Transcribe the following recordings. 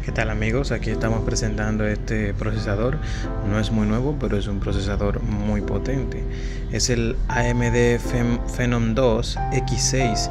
¿Qué tal amigos? Aquí estamos presentando este procesador. No es muy nuevo, pero es un procesador muy potente. Es el AMD Phenom 2 X6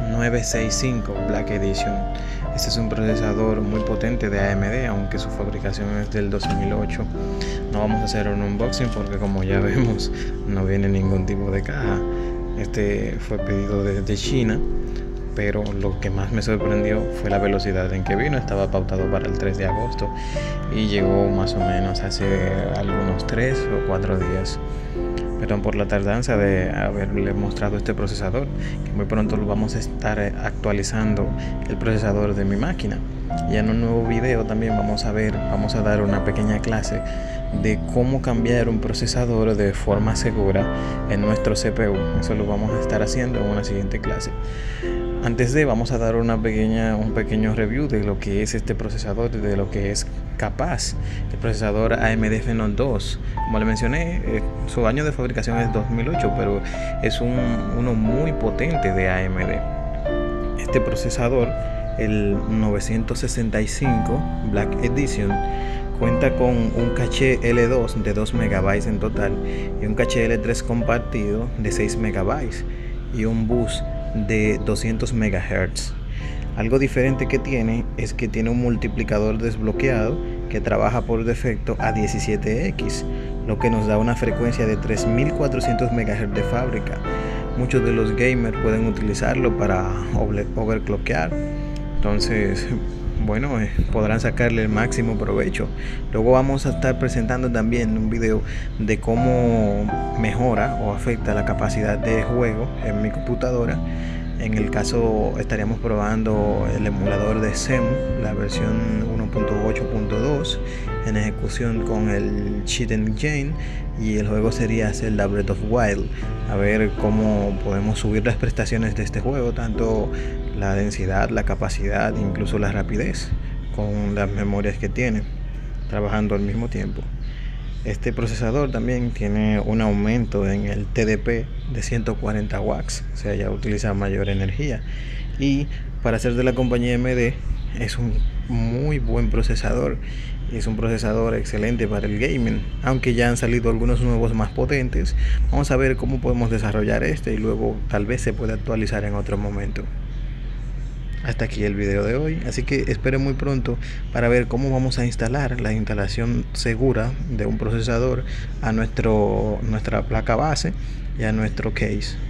965 Black Edition. Este es un procesador muy potente de AMD, aunque su fabricación es del 2008. No vamos a hacer un unboxing porque, como ya vemos, no viene ningún tipo de caja. Este fue pedido desde China, pero lo que más me sorprendió fue la velocidad en que vino. Estaba pautado para el 3 de agosto y llegó más o menos hace algunos 3 o 4 días. Perdón por la tardanza de haberle mostrado este procesador, que muy pronto lo vamos a estar actualizando el procesador de mi máquina. Y en un nuevo video también vamos a dar una pequeña clase de cómo cambiar un procesador de forma segura en nuestro CPU. Eso lo vamos a estar haciendo en una siguiente clase. Antes vamos a dar un pequeño review de lo que es este procesador, de lo que es capaz. El procesador AMD Phenom 2, como le mencioné, su año de fabricación es 2008, pero es uno muy potente de AMD. Este procesador, el 965 Black Edition, cuenta con un caché L2 de 2 MB en total y un caché L3 compartido de 6 MB y un bus de 200 MHz. Algo diferente que tiene es que tiene un multiplicador desbloqueado que trabaja por defecto a 17X, lo que nos da una frecuencia de 3400 MHz de fábrica. Muchos de los gamers pueden utilizarlo para overclockear, entonces bueno, podrán sacarle el máximo provecho. Luego vamos a estar presentando también un video de cómo mejora o afecta la capacidad de juego en mi computadora. En el caso estaríamos probando el emulador de CEMU, la versión 1.8.2 en ejecución con el Cheat Engine, y el juego sería Zelda Breath of Wild. A ver cómo podemos subir las prestaciones de este juego, tanto la densidad, la capacidad, incluso la rapidez, con las memorias que tiene, trabajando al mismo tiempo. Este procesador también tiene un aumento en el TDP de 140 watts, o sea, ya utiliza mayor energía. Y para ser de la compañía AMD, es un muy buen procesador. Es un procesador excelente para el gaming, aunque ya han salido algunos nuevos más potentes. Vamos a ver cómo podemos desarrollar este y luego tal vez se pueda actualizar en otro momento. Hasta aquí el video de hoy, así que esperen muy pronto para ver cómo vamos a instalar la instalación segura de un procesador a nuestra placa base y a nuestro case.